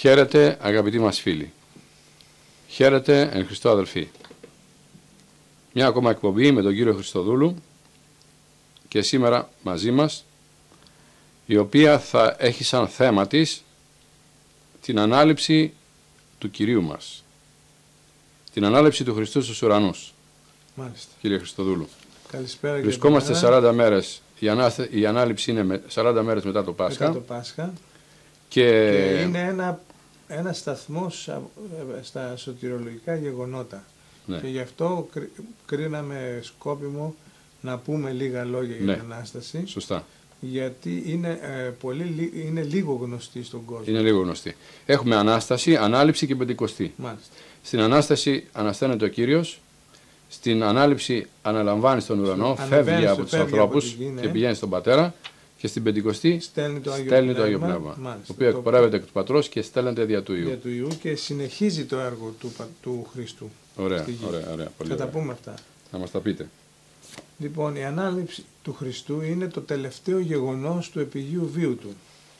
Χαίρετε αγαπητοί μας φίλοι. Χαίρετε εν Χριστώ αδελφοί. Μια ακόμα εκπομπή με τον κύριο Χριστοδούλου και σήμερα μαζί μας, η οποία θα έχει σαν θέμα της την ανάληψη του Κυρίου μας. Την ανάληψη του Χριστού στους ουρανούς. Μάλιστα. Κύριε Χριστοδούλου. Καλησπέρα. Βρισκόμαστε 40 μέρες, η ανάληψη είναι 40 μέρες μετά το Πάσχα. Μετά το Πάσχα. Και είναι ένα σταθμός στα σωτηρολογικά γεγονότα. Ναι. Και γι' αυτό κρίναμε σκόπιμο να πούμε λίγα λόγια για την Ανάσταση. Σωστά. Γιατί είναι λίγο γνωστή στον κόσμο. Είναι λίγο γνωστή. Έχουμε Ανάσταση, Ανάληψη και Πεντηκοστή. Μάλιστα. Στην Ανάσταση ανασταίνεται ο Κύριος. Στην Ανάληψη αναλαμβάνει στον ουρανό, φεύγει από τους ανθρώπους και πηγαίνει στον Πατέρα. Και στην Πεντηκοστή στέλνει το Άγιο Πνεύμα, το οποίο εκπορεύεται εκ του Πατρός και στέλνεται δια του Υιού. Δια του Υιού και συνεχίζει το έργο του Χριστού. Ωραία. Θα τα πούμε αυτά. Θα μας τα πείτε. Λοιπόν, η Ανάληψη του Χριστού είναι το τελευταίο γεγονός του επιγείου βίου του.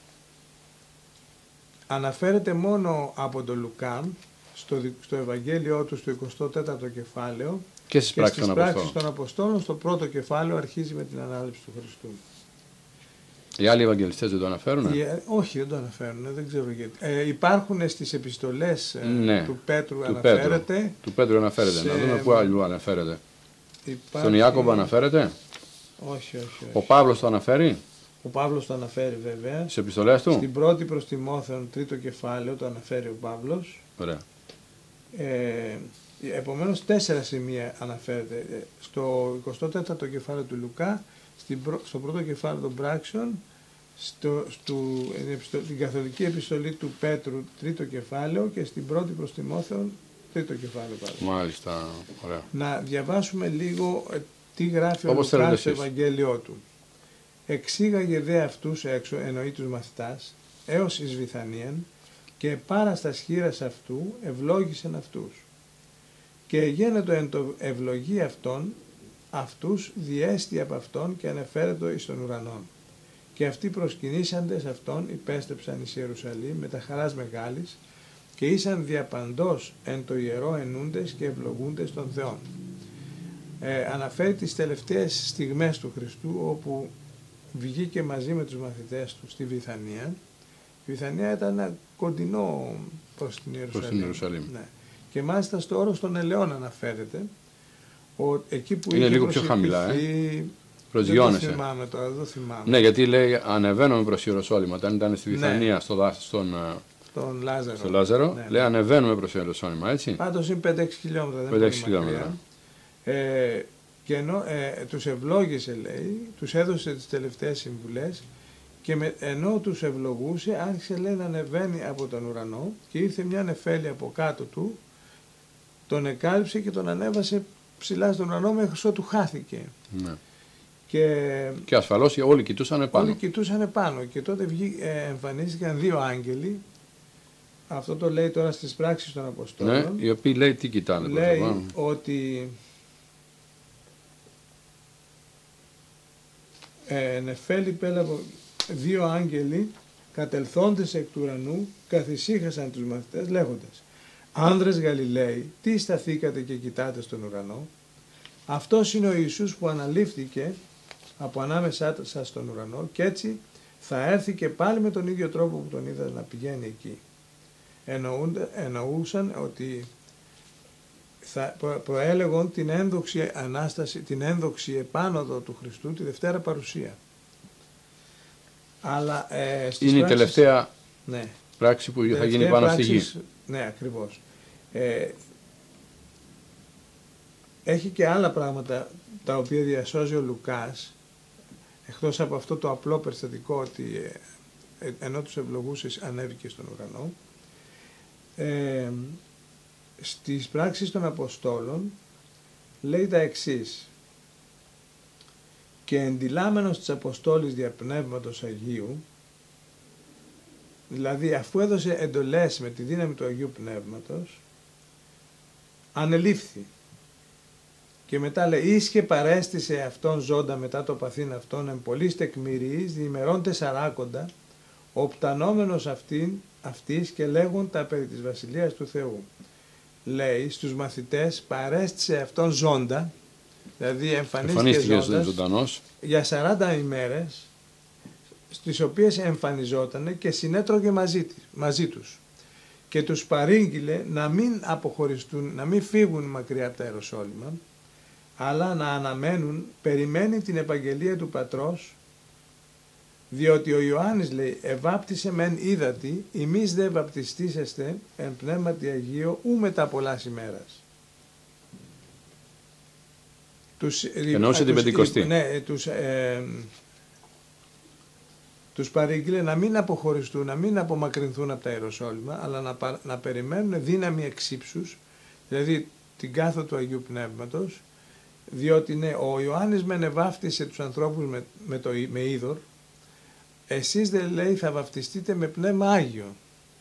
Αναφέρεται μόνο από τον Λουκά στο Ευαγγέλιό του στο 24ο κεφάλαιο και στις πράξεις των Αποστόλων στο πρώτο κεφάλαιο αρχίζει με την Ανάληψη του Χριστού. Οι άλλοι Ευαγγελιστές δεν το αναφέρουν? Όχι, δεν το αναφέρουν, δεν ξέρω γιατί. Υπάρχουν στις επιστολές του Πέτρου αναφέρεται. Του Πέτρου αναφέρεται. Να δούμε πού αλλού αναφέρεται. Στον Ιάκωβο αναφέρεται? Όχι. Ο Παύλος το αναφέρει? Ο Παύλος το αναφέρει βέβαια. Στις επιστολές του? Στην πρώτη προς Τιμόθεον, τρίτο κεφάλαιο, το αναφέρει ο Παύλος. Ωραία. Επομένως 4 σημεία αναφέρεται. Στο 24ο κεφάλαιο του Λουκά, στο πρώτο κεφάλαιο των πράξεων, την καθολική επιστολή του Πέτρου, τρίτο κεφάλαιο, και στην πρώτη προς Τιμόθεον, τρίτο κεφάλαιο πάλι. Μάλιστα, ωραία. Να διαβάσουμε λίγο τι γράφει ο Λουκάς στο Ευαγγέλιό του. Εξήγαγε δε αυτούς έξω, εννοεί τους μαθητάς, έως εις Βηθανίαν, και πάρα στα σχήρας αυτού ευλόγησεν αυτούς. Και γένετο εν το ευλογή αυτούς διέστη από αυτόν και ανεφέρετο εις τον ουρανόν. Και αυτοί προσκυνήσαντες αυτόν υπέστρεψαν εις Ιερουσαλήμ με τα χαράς μεγάλης και ήσαν διαπαντός εν το ιερό ενούντες και ευλογούντες των Θεών. Αναφέρει τις τελευταίες στιγμές του Χριστού, όπου βγήκε μαζί με τους μαθητές του στη Βηθανία. Η Βηθανία ήταν ένα κοντινό προς την Ιερουσαλήμ. Ναι. Και μάλιστα στο όρος των Ελαιών αναφέρεται. Εκεί που είναι λίγο πιο χαμηλά, προσγειώνεσαι. Δεν θυμάμαι τώρα, δεν θυμάμαι. Ναι, γιατί λέει ανεβαίνουμε προς Ιεροσόλυμα. Όταν ήταν στη Βηθανία, στον Λάζαρο, ναι, λέει ανεβαίνουμε προς Ιεροσόλυμα, έτσι. Πάντως είναι 5-6 χιλιόμετρα, δεν είναι μακριά. Και ενώ τους ευλόγησε, λέει, τους έδωσε τις τελευταίες συμβουλές, και ενώ τους ευλογούσε, άρχισε, λέει, να ανεβαίνει από τον ουρανό και ήρθε μια νεφέλη από κάτω του, τον εκάλυψε και τον ανέβασε ψηλά στον ουρανό μέχρι ότου χάθηκε. Ναι. Και ασφαλώς όλοι κοιτούσαν επάνω. Όλοι κοιτούσαν επάνω και τότε εμφανίστηκαν 2 άγγελοι. Αυτό το λέει τώρα στις πράξεις των Αποστόλων. Ναι, οι οποίοι λέει τι κοιτάνε. Λέει ότι νεφέλη πέλαβο 2 άγγελοι κατελθόντες εκ του ουρανού καθησύχασαν τους μαθητές λέγοντας: «Άνδρες Γαλιλαίοι, τι σταθήκατε και κοιτάτε στον ουρανό? Αυτός είναι ο Ιησούς που αναλήφθηκε από ανάμεσά σας στον ουρανό και έτσι θα έρθει και πάλι με τον ίδιο τρόπο που τον είδατε να πηγαίνει εκεί». Εννοούσαν ότι θα προέλεγον την ένδοξη Ανάσταση, την ένδοξη επάνωδο του Χριστού, τη Δευτέρα Παρουσία. Αλλά, είναι η τελευταία πράξη που θα γίνει πάνω στη γη. Ναι, ακριβώς. Έχει και άλλα πράγματα τα οποία διασώζει ο Λουκάς, εκτός από αυτό το απλό περιστατικό ότι ενώ τους ευλογούσε ανέβηκε στον ουρανό. Στις πράξεις των Αποστόλων λέει τα εξής: «Και εντυλάμενος της Αποστόλης δια Πνεύματος Αγίου», δηλαδή αφού έδωσε εντολές με τη δύναμη του Αγίου Πνεύματος, ανελήφθη. Και μετά λέει: «Ίσχε παρέστησε αυτόν ζώντα μετά το παθήν αυτόν εν πολλής τεκμηριής διημερών 40, οπτανόμενος αυτής και λέγοντα περί της Βασιλείας του Θεού. Λέει στους μαθητές, παρέστησε αυτόν ζώντα, δηλαδή εμφανίστηκε ζωντανός για 40 ημέρες, στις οποίες εμφανιζότανε και συνέτρωγε μαζί τους και τους παρήγγειλε να μην αποχωριστούν, να μην φύγουν μακριά από τα Ιεροσόλυμα, αλλά να αναμένουν, περιμένει την επαγγελία του Πατρός, διότι ο Ιωάννης, λέει, ευάπτισε μεν ύδατι, ημείς δε βαπτιστήσεστε εν πνεύματι Αγίο ου μετά πολλάς ημέρας. Εννοούσε την Πεντηκοστή. Ναι, τους παρήγγειλε να μην αποχωριστούν, να μην απομακρυνθούν από τα Ιεροσόλυμα, αλλά να περιμένουν δύναμη εξύψους, δηλαδή την κάθο του Αγίου Πνεύματος, διότι ναι, ο Ιωάννης μεν ευάφτισε τους ανθρώπους με είδωρ, εσείς δεν, λέει, θα βαφτιστείτε με πνεύμα Άγιο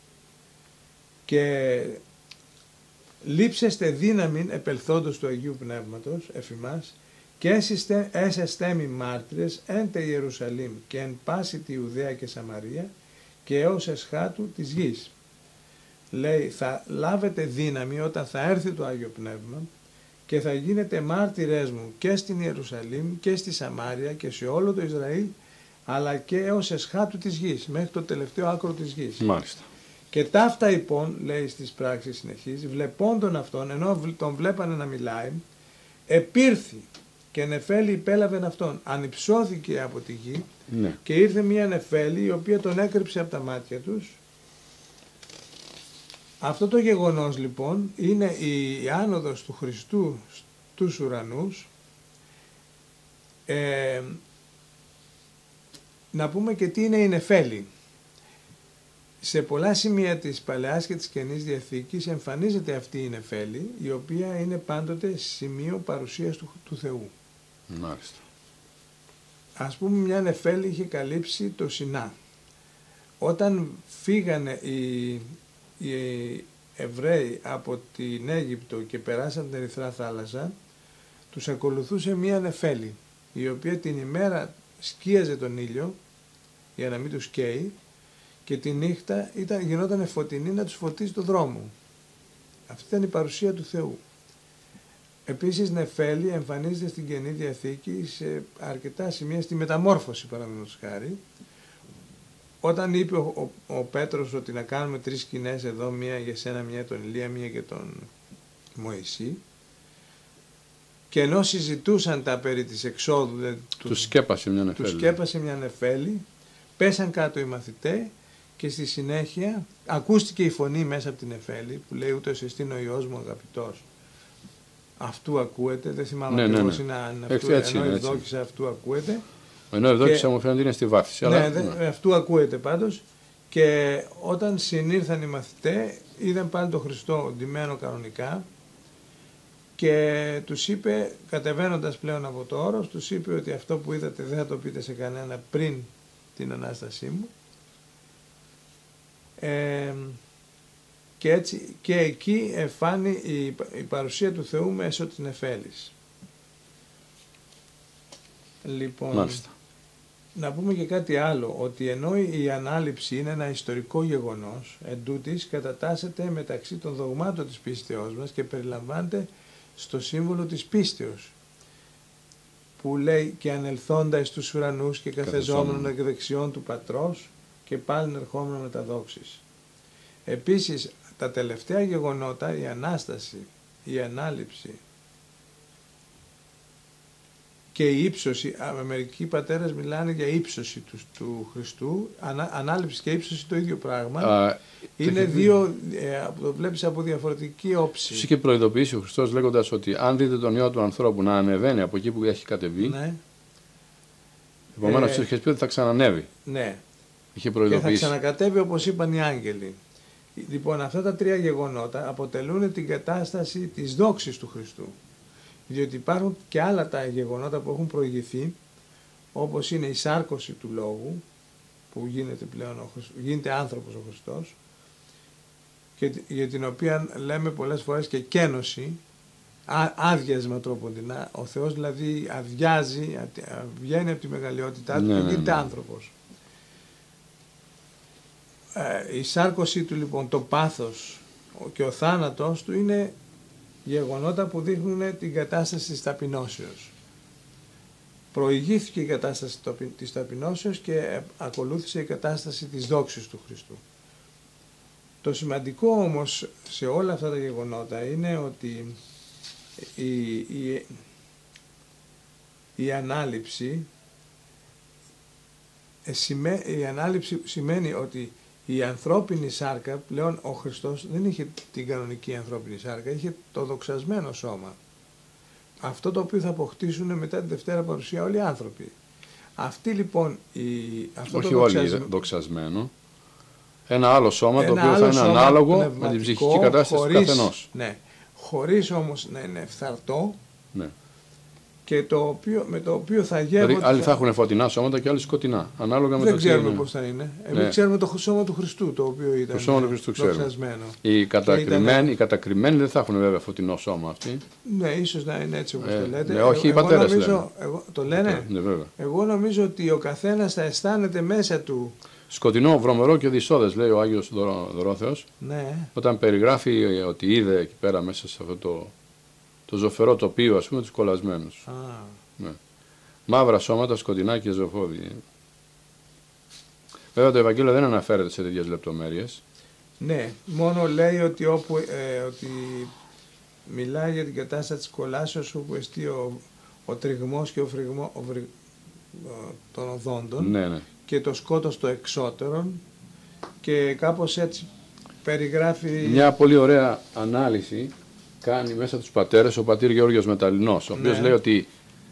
και λείψεστε δύναμην επελθόντος του Αγίου Πνεύματος εφημάς και έσεστε μη μάρτυρες εν τε Ιερουσαλήμ και εν πάση τη Ιουδαία και Σαμαρία και έως εσχάτου της γης. Λέει, θα λάβετε δύναμη όταν θα έρθει το Άγιο Πνεύμα και θα γίνετε μάρτυρές μου και στην Ιερουσαλήμ και στη Σαμάρια και σε όλο το Ισραήλ, αλλά και έως εσχάτου της γης, μέχρι το τελευταίο άκρο της γης. Μάλιστα. Και ταύτα λοιπόν, λέει στις πράξεις συνεχής, βλεπόντων αυτόν, ενώ τον βλέπανε να μιλάει, επήρθη και νεφέλη υπέλαβεν αυτόν. Ανυψώθηκε από τη γη, ναι, και ήρθε μια νεφέλη η οποία τον έκρυψε από τα μάτια τους. Αυτό το γεγονός λοιπόν είναι η άνοδος του Χριστού στους ουρανούς. Να πούμε και τι είναι η νεφέλη. Σε πολλά σημεία της Παλαιάς και της Καινής Διαθήκης εμφανίζεται αυτή η νεφέλη, η οποία είναι πάντοτε σημείο παρουσίας του Θεού. Μάλιστα. Ας πούμε, μια νεφέλη είχε καλύψει το Σινά. Όταν φύγανε οι Εβραίοι από την Αίγυπτο και περάσαν την Ερυθρά Θάλασσα, τους ακολουθούσε μια νεφέλη, η οποία την ημέρα σκίαζε τον ήλιο για να μην τους καίει και τη νύχτα γινόταν φωτεινή να τους φωτίζει το δρόμο. Αυτή ήταν η παρουσία του Θεού. Επίσης νεφέλη εμφανίζεται στην Καινή Διαθήκη σε αρκετά σημεία, στη Μεταμόρφωση παραδείγματος χάρη, όταν είπε ο Πέτρος ότι να κάνουμε 3 σκηνές εδώ, μία για σένα, μία για τον Ηλία, μία για τον Μωυσή, και ενώ συζητούσαν τα περί της εξόδου, δηλαδή, τους σκέπασε μια νεφέλη, πέσαν κάτω οι μαθητές και στη συνέχεια ακούστηκε η φωνή μέσα από την νεφέλη που λέει ούτως εστίν ο Υιός μου αγαπητός. Αυτού ακούεται, δεν θυμάμαι ακριβώς είναι αν αυτού, ενώ ευδόκησα αυτού ακούεται. Ενώ ευδόκησα μου φαίνεται είναι στη βάφτιση. Ναι, αλλά αυτού ακούεται πάντως. Και όταν συνήρθαν οι μαθητές είδαν πάλι τον Χριστό ντυμένο κανονικά και τους είπε, κατεβαίνοντας πλέον από το όρος, τους είπε ότι αυτό που είδατε δεν θα το πείτε σε κανένα πριν την Ανάστασή μου. Και έτσι και εκεί εφάνει η παρουσία του Θεού μέσω της νεφέλης. Λοιπόν, μάλιστα. Να πούμε και κάτι άλλο, ότι ενώ η ανάληψη είναι ένα ιστορικό γεγονός, εντούτοις κατατάσσεται μεταξύ των δογμάτων της πίστεώς μας και περιλαμβάνεται στο σύμβολο της πίστεως, που λέει και ανελθόντα εις τους ουρανούς και καθεζόμενον εκ δεξιών του Πατρός και πάλιν ερχόμενο με τα δόξης. Επίσης τα τελευταία γεγονότα, η Ανάσταση, η Ανάληψη και η ύψωση, μερικοί πατέρες μιλάνε για ύψωση του Χριστού, ανάληψη και ύψωση το ίδιο πράγμα. Είναι δύο, το βλέπεις από διαφορετική όψη. Τους είχε προειδοποιήσει ο Χριστός λέγοντας ότι αν δείτε τον Υιό του ανθρώπου να ανεβαίνει από εκεί που έχει κατεβεί, ναι, επομένως τους είχε πει ότι θα ξανανεύει. Ναι. Είχε προειδοποιήσει. Και θα ξανακατέβει όπως είπαν οι άγγελοι. Λοιπόν, αυτά τα 3 γεγονότα αποτελούν την κατάσταση της δόξης του Χριστού. Διότι υπάρχουν και άλλα τα γεγονότα που έχουν προηγηθεί, όπως είναι η σάρκωση του Λόγου, που γίνεται πλέον γίνεται άνθρωπος ο Χριστός, και για την οποία λέμε πολλές φορές και καίνωση, άδειασμα τρόποντινά. Ο Θεός δηλαδή αδειάζει, βγαίνει από τη μεγαλειότητά του, ναι, και γίνεται άνθρωπος. Η σάρκωσή του λοιπόν, το πάθος και ο θάνατος του είναι γεγονότα που δείχνουν την κατάσταση της ταπεινώσεως. Προηγήθηκε η κατάσταση της ταπεινώσεως και ακολούθησε η κατάσταση της δόξης του Χριστού. Το σημαντικό όμως σε όλα αυτά τα γεγονότα είναι ότι η ανάληψη σημαίνει ότι η ανθρώπινη σάρκα, πλέον ο Χριστός δεν είχε την κανονική ανθρώπινη σάρκα, είχε το δοξασμένο σώμα. Αυτό το οποίο θα αποκτήσουν μετά τη Δευτέρα Παρουσία όλοι οι άνθρωποι. Αυτή λοιπόν όχι όλοι δοξασμένο. Ένα άλλο σώμα το οποίο θα είναι ανάλογο με την ψυχική κατάσταση του καθενός. Ναι, χωρίς όμως να είναι φθαρτό. Ναι. Και με το οποίο θα γεύονται. Δηλαδή, άλλοι θα έχουν φωτεινά σώματα και άλλοι σκοτεινά. Ανάλογα με δεν ξέρουμε πώς θα είναι. Εμείς ξέρουμε το σώμα του Χριστού, το οποίο ήταν. Το σώμα του Χριστού ξέρουμε. Οι κατακριμένοι δεν θα έχουν βέβαια φωτεινό σώμα αυτοί. Ναι, ίσως να είναι έτσι όπως το λέτε. Ναι, όχι, οι πατέρες λένε. Το λένε. Ναι, βέβαια. Εγώ νομίζω ότι ο καθένας θα αισθάνεται μέσα του. Σκοτεινό, βρωμερό και δυσόδες, λέει ο Άγιος Δωρόθεος. Ναι. Όταν περιγράφει ότι είδε εκεί πέρα μέσα σε αυτό το ζωφερό τοπίο, ας πούμε, τους κολλασμένους. Ναι. Μαύρα σώματα, σκοτεινά και ζωφώδη. Βέβαια το Ευαγγέλιο δεν αναφέρεται σε τέτοιες λεπτομέρειες. Ναι, μόνο λέει ότι ότι μιλάει για την κατάσταση της κολάσεως όπου εστί ο τριγμός και ο φρυγμός των οδόντων, ναι. Και το σκότος το εξώτερον, και κάπως έτσι περιγράφει. Μια πολύ ωραία ανάλυση κάνει μέσα τους πατέρες ο πατήρ Γεώργιος Μεταλλινός, ο οποίος λέει ότι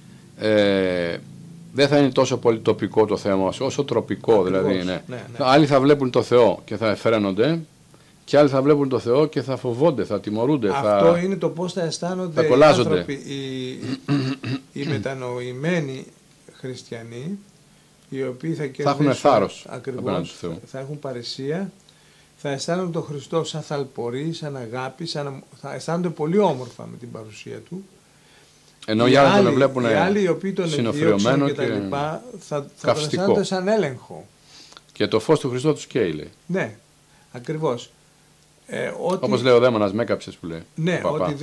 δεν θα είναι τόσο πολύ τοπικό το θέμα όσο τροπικό. Ακριβώς, δηλαδή. Ναι. Άλλοι θα βλέπουν το Θεό και θα εφραίνονται, και άλλοι θα βλέπουν το Θεό και θα φοβόνται, θα τιμωρούνται. Αυτό είναι το πώς θα αισθάνονται οι άνθρωποι, οι μετανοημένοι χριστιανοί, οι οποίοι θα έχουν θάρρος, ακριβώς, θα έχουν παρησία, θα αισθάνονται τον Χριστό σαν θαλπορή, σαν αγάπη, θα αισθάνονται πολύ όμορφα με την παρουσία του. Ενώ οι άλλοι τον βλέπουν συνοφριωμένο και τα λοιπά, θα τον αισθάνονται σαν έλεγχο. Και το φως του Χριστού τους καίει, λέει. Ναι, ακριβώς. Όπως λέει ο Δαίμονας Μέκαψες που λέει. Ναι, ότι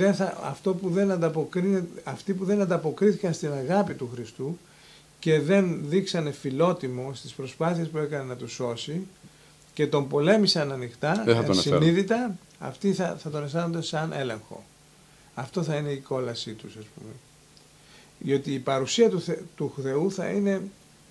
αυτοί που δεν ανταποκρίθηκαν στην αγάπη του Χριστού και δεν δείξανε φιλότιμο στις προσπάθειες που έκανε να τους σώσει και τον πολέμησαν ανοιχτά, συνείδητα, αυτοί θα τον αισθάνονται σαν έλεγχο. Αυτό θα είναι η κόλασή τους, ας πούμε. Γιατί η παρουσία του Θεού θα είναι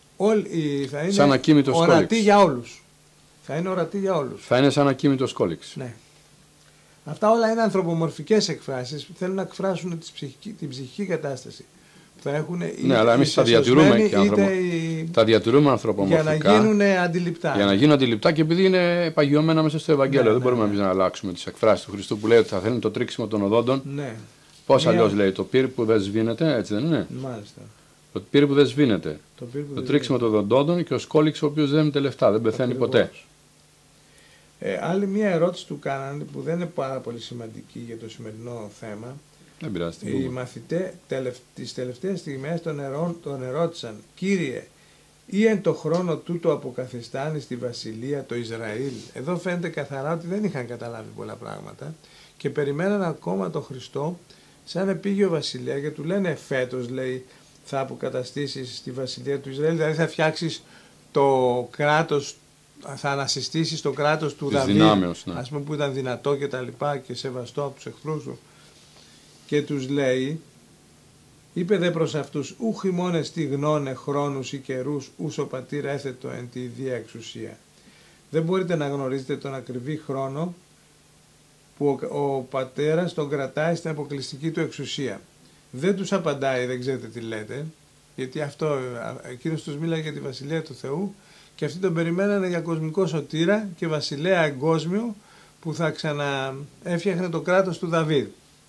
ορατή για όλους. Θα είναι ορατή για όλους. Θα είναι σαν ακίμητος κόλυξ. Ναι. Αυτά όλα είναι ανθρωπομορφικές εκφράσεις που θέλουν να εκφράσουν την ψυχική κατάσταση. Θα έχουν ναι, αλλά εμείς τα διατηρούμε τα διατηρούμε ανθρωπομορφικά. Για να γίνουν αντιληπτά. Για να γίνουν αντιληπτά, και επειδή είναι παγιωμένα μέσα στο Ευαγγέλιο. Δεν μπορούμε να αλλάξουμε τις εκφράσεις του Χριστού που λέει ότι θα θέλουν το τρίξιμο των οδόντων. Ναι. Πώς αλλιώς λέει, το πύρ που δεν σβήνεται, έτσι δεν είναι. Μάλιστα. Το πύρ που δεν σβήνεται. Το τρίξιμο των οδόντων και ο σκόλιξ ο οποίος δεν είναι τελευταία, δεν πεθαίνει ποτέ. Άλλη μια ερώτηση του κάνανε που δεν είναι πάρα πολύ σημαντική για το σημερινό θέμα. Δεν πειράζει, οι μαθητές τις τελευταίες στιγμές τον ερώτησαν, «Κύριε, ή εν το χρόνο τούτο αποκαθιστάνει στη βασιλεία το Ισραήλ?» Εδώ φαίνεται καθαρά ότι δεν είχαν καταλάβει πολλά πράγματα και περιμέναν ακόμα τον Χριστό σαν επίγειο βασιλεία, και του λένε φέτος, λέει, θα αποκαταστήσεις στη βασιλεία του Ισραήλ, δηλαδή θα φτιάξεις το κράτος, θα ανασυστήσεις το κράτος του Δαβίδ, ας πούμε, που ήταν δυνατό και τα λοιπά και σεβαστό από τους εχθρούς του. Και τους λέει, είπε δε προς αυτούς, ούχ ημώνες τι γνώνε χρόνους ή καιρούς, ούς ο πατήρ έθετο εν τη ιδία εξουσία. Δεν μπορείτε να γνωρίζετε τον ακριβή χρόνο που ο πατέρας τον κρατάει στην αποκλειστική του εξουσία. Δεν τους απαντάει, δεν ξέρετε τι λέτε, γιατί εκείνος τους μίλαγε για τη βασιλεία του Θεού και αυτοί τον περιμένανε για κοσμικό σωτήρα και βασιλέα εγκόσμιο που θα ξαναέφτιαχνε το κράτος του Δαβίδ.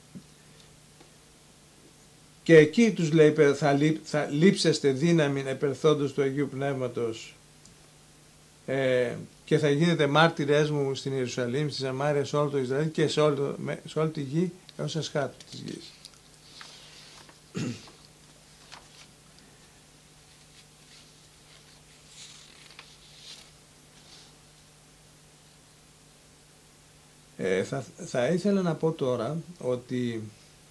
Και εκεί τους λέει, θα λείψεστε δύναμη επερθόντος του Αγίου Πνεύματος και θα γίνετε μάρτυρες μου στην Ιερουσαλήμ, στη Σαμάρια, σε όλο το Ισραήλ και σε όλη τη γη έως ασχάτου της γης. Θα ήθελα να πω τώρα ότι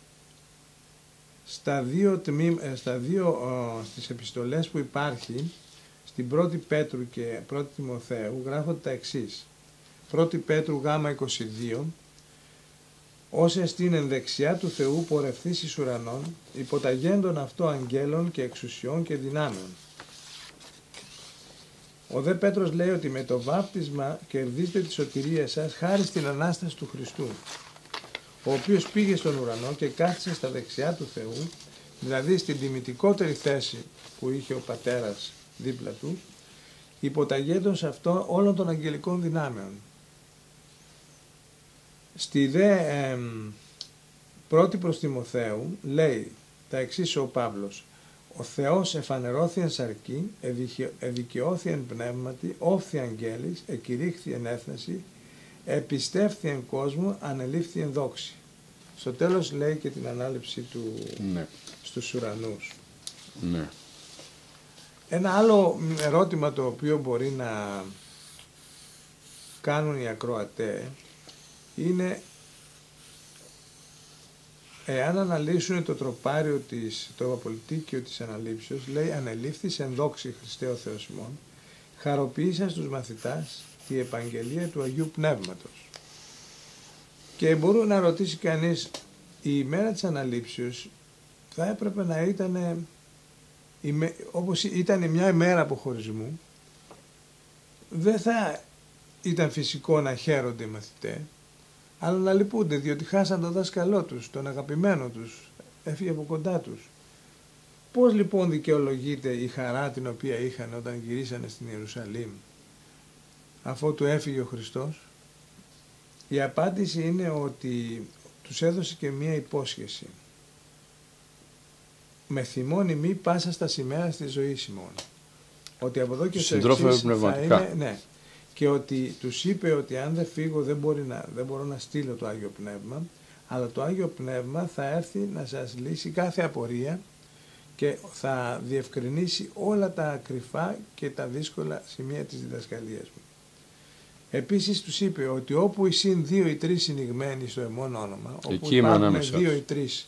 στις επιστολές που υπάρχει, στην 1η Πέτρου και 1η Τιμοθέου, γράφονται τα εξής. 1η Πέτρου γάμα 22, «Ως εστίν εν δεξιά του Θεού πορευθείς εις ουρανών, υποταγέντων αυτό αγγέλων και εξουσιών και δυνάμεων». Ο δε Πέτρος λέει ότι με το βάπτισμα κερδίζετε τη σωτηρία σας χάρη στην Ανάσταση του Χριστού, ο οποίος πήγε στον ουρανό και κάθισε στα δεξιά του Θεού, δηλαδή στην τιμητικότερη θέση που είχε ο Πατέρας δίπλα του, υποταγέντων σε αυτό όλων των αγγελικών δυνάμεων. Στη δε πρώτη προς Τιμοθέου λέει τα εξής ο Παύλος: «Ο Θεός εφανερώθη εν σαρκή, εδικαιώθη εν πνεύματι, όφθη αγγέλης, εκηρύχθη εν έθνεση, επιστεύθη εν κόσμο, ανελήφθη εν δόξη». Στο τέλος λέει και την ανάληψη του στους ουρανούς. Ναι. Ένα άλλο ερώτημα το οποίο μπορεί να κάνουν οι ακροατές είναι εάν αναλύσουν το τροπάριο το απολυτίκιο της αναλήψεως, λέει «Ανελήφθης εν δόξη Χριστέ ο Θεός ημών, χαροποίησα στους μαθητάς τη επαγγελία του Αγίου Πνεύματος». Και μπορεί να ρωτήσει κανείς, η ημέρα της αναλήψεως θα έπρεπε να ήταν όπως ήταν μια ημέρα αποχωρισμού, δεν θα ήταν φυσικό να χαίρονται οι μαθητές, αλλά να λυπούνται διότι χάσαν τον δάσκαλό τους, τον αγαπημένο τους, έφυγε από κοντά τους. Πώς λοιπόν δικαιολογείται η χαρά την οποία είχαν όταν γυρίσανε στην Ιερουσαλήμ αφότου έφυγε ο Χριστός? Η απάντηση είναι ότι τους έδωσε και μία υπόσχεση. «Με θυμώνει μη πάσα στα σημαία στη ζωή ημών». Ότι από εδώ και στο εξής θα είναι, ναι, και ότι τους είπε ότι αν δεν φύγω δεν μπορώ να στείλω το Άγιο Πνεύμα, αλλά το Άγιο Πνεύμα θα έρθει να σας λύσει κάθε απορία και θα διευκρινίσει όλα τα κρυφά και τα δύσκολα σημεία της διδασκαλίας μου. Επίσης τους είπε ότι όπου εισήν 2 ή 3 συνηγμένοι στο εμόν όνομα, όπου υπάρχουν 2 ή 3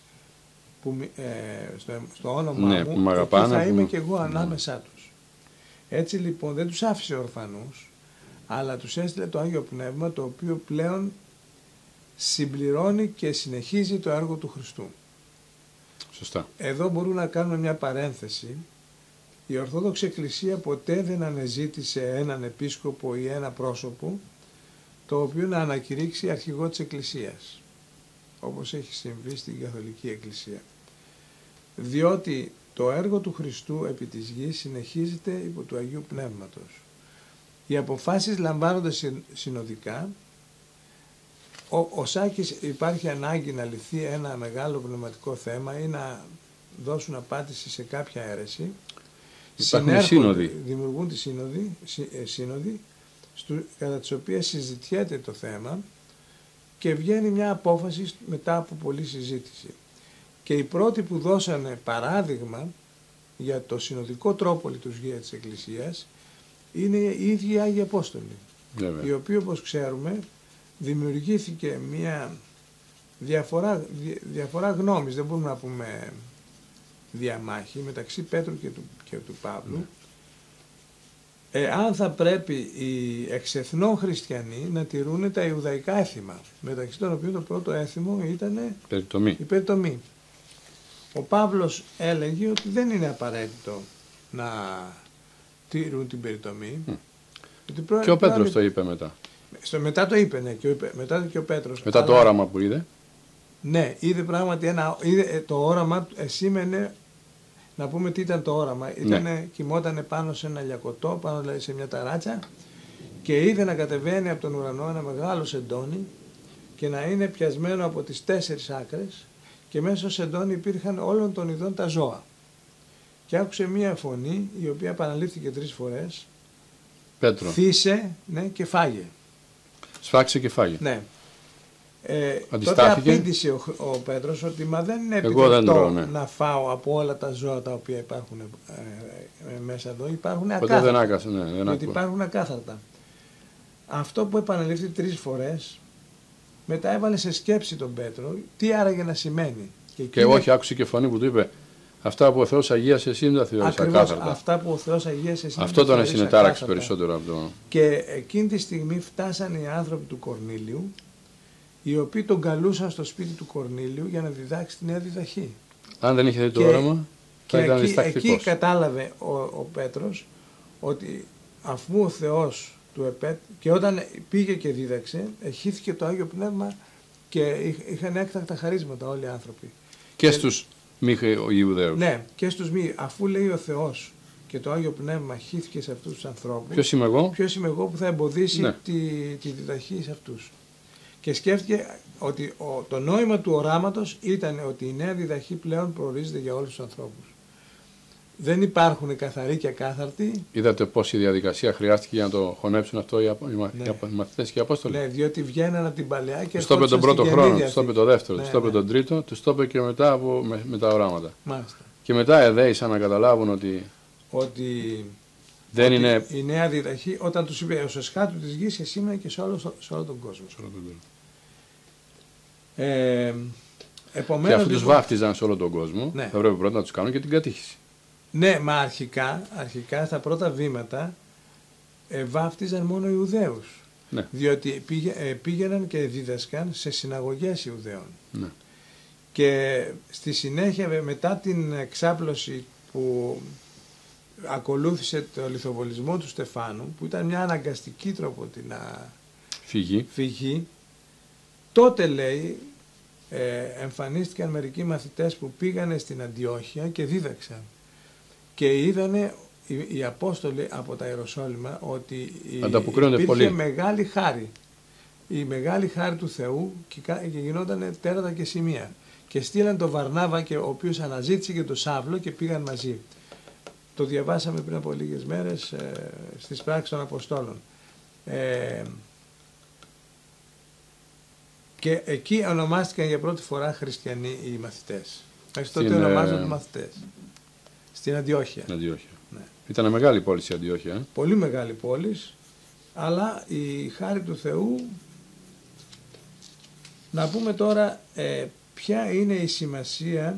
στο όνομα μου, εκεί θα είμαι και εγώ ανάμεσά τους. Έτσι λοιπόν δεν τους άφησε ορφανούς, αλλά τους έστειλε το Άγιο Πνεύμα, το οποίο πλέον συμπληρώνει και συνεχίζει το έργο του Χριστού. Σωστά. Εδώ μπορούμε να κάνουμε μια παρένθεση. Η Ορθόδοξη Εκκλησία ποτέ δεν ανεζήτησε έναν επίσκοπο ή ένα πρόσωπο το οποίο να ανακηρύξει αρχηγό της Εκκλησίας, όπως έχει συμβεί στην Καθολική Εκκλησία. Διότι το έργο του Χριστού επί της γης συνεχίζεται υπό του Αγίου Πνεύματος. Οι αποφάσεις λαμβάνονται συνοδικά. Ο Σάκης υπάρχει ανάγκη να λυθεί ένα μεγάλο πνευματικό θέμα ή να δώσουν απάντηση σε κάποια αίρεση. Δημιουργούν τις σύνοδοι κατά τις οποίες συζητιέται το θέμα και βγαίνει μια απόφαση μετά από πολλή συζήτηση. Και οι πρώτοι που δώσανε παράδειγμα για το συνοδικό τρόπο λειτουργία της Εκκλησίας είναι οι ίδιοι Άγιοι Απόστολοι, οι οποίοι, όπως ξέρουμε, δημιουργήθηκε μια διαφορά γνώμης, δεν μπορούμε να πούμε διαμάχη, μεταξύ Πέτρου και του Παύλου, αν θα πρέπει οι εξεθνών χριστιανοί να τηρούν τα Ιουδαϊκά έθιμα, μεταξύ των οποίων το πρώτο έθιμο ήταν η περιτομή. Ο Παύλος έλεγε ότι δεν είναι απαραίτητο να τηρούν την περιτομή. Και ο Πέτρος το είπε μετά. Μετά το είπε, ναι, μετά και ο Πέτρος. Μετά το όραμα που είδε. Ναι, είδε πράγματι το όραμα σήμαινε, να πούμε τι ήταν το όραμα. Κοιμότανε πάνω σε ένα λιακωτό, πάνω δηλαδή σε μια ταράτσα και είδε να κατεβαίνει από τον ουρανό ένα μεγάλο σεντόνι και να είναι πιασμένο από τις 4 άκρες και μέσα στο σεντόνι υπήρχαν όλων των ειδών τα ζώα. Και άκουσε μία φωνή η οποία επαναλήφθηκε 3 φορές. Πέτρο. Θύσε, ναι, και φάγε. Σφάξε και φάγε. Ναι. Τότε απήντησε ο Πέτρος ότι μα δεν είναι επιτρεπτό να φάω από όλα τα ζώα τα οποία υπάρχουν μέσα εδώ. Υπάρχουν ακάθαρτα. Γιατί υπάρχουν ακάθαρτα. Αυτό που επαναλήφθη 3 φορές μετά έβαλε σε σκέψη τον Πέτρο τι άραγε να σημαίνει. Και όχι, άκουσε και φωνή που του είπε, αυτά που ο Θεός αγίασε εσύ δεν τα θεωρείς ακάθαρτα. Αυτά που ο Θεός αγίασε εσύ. Αυτό τον συνετάραξε περισσότερο από το... Και εκείνη τη στιγμή φτάσανε οι άνθρωποι του Κορνήλιου, οι οποίοι τον καλούσαν στο σπίτι του Κορνήλιου για να διδάξει τη Νέα Διδαχή. Αν δεν είχε δει το όραμα, θα ήταν διστακτικός. Εκεί κατάλαβε ο Πέτρος ότι αφού ο Θεός του και όταν πήγε και δίδαξε, εχύθηκε το Άγιο Πνεύμα και είχαν έκτακτα χαρίσματα όλοι οι άνθρωποι. Και στους μη Ιουδαίους. Ναι, και στους μη. Αφού λέει ο Θεός και το Άγιο Πνεύμα χύθηκε σε αυτούς τους ανθρώπους, ποιος είμαι εγώ? Ποιος είμαι εγώ που θα εμποδίσει τη διδαχή σε αυτούς. Και σκέφτηκε ότι το νόημα του οράματος ήταν ότι η νέα διδαχή πλέον προορίζεται για όλους τους ανθρώπους. Δεν υπάρχουν καθαροί και ακάθαρτοι. Είδατε πώς η διαδικασία χρειάστηκε για να το χωνέψουν αυτό οι μαθητές και οι Απόστολοι. Ναι, διότι βγαίναν από την παλαιά και τους το είπε τον πρώτο χρόνο, τους το είπε το δεύτερο, τους το είπε τον τρίτο, τους το είπε και μετά με τα οράματα. Μάλιστα. Και μετά εδέησαν να καταλάβουν ότι δεν είναι... Η νέα διδαχή, όταν τους είπε ως εσχάτου της γης και σήμερα και σε όλο τον κόσμο. Επομένως, και αφού τους βάφτιζαν σε όλο τον κόσμο, θα πρέπει πρώτα να τους κάνουν και την κατήχηση. Ναι, μα αρχικά στα πρώτα βήματα βάφτιζαν μόνο Ιουδαίους. Ναι. Διότι πήγαιναν και δίδασκαν σε συναγωγές Ιουδαίων. Ναι. Και στη συνέχεια, μετά την εξάπλωση που ακολούθησε το λιθοβολισμό του Στεφάνου, που ήταν μια αναγκαστική τρόπο να φυγεί, τότε λέει εμφανίστηκαν μερικοί μαθητές που πήγανε στην Αντιόχεια και δίδαξαν. Και είδανε οι Απόστολοι από τα Ιεροσόλυμα ότι υπήρχε μεγάλη χάρη. Η μεγάλη χάρη του Θεού και γινόταν τέρατα και σημεία. Και στείλαν τον Βαρνάβα, ο οποίος αναζήτησε και τον Σάβλο και πήγαν μαζί. Το διαβάσαμε πριν από λίγες μέρες στις πράξεις των Αποστόλων. Και εκεί ονομάστηκαν για πρώτη φορά χριστιανοί οι μαθητές. Μέχρι τότε ονομάζονται μαθητές. Στην Αντιόχεια. Ναι. Ήταν μεγάλη πόλη η Αντιόχεια. Πολύ μεγάλη πόλη, αλλά η χάρη του Θεού. Να πούμε τώρα ποια είναι η σημασία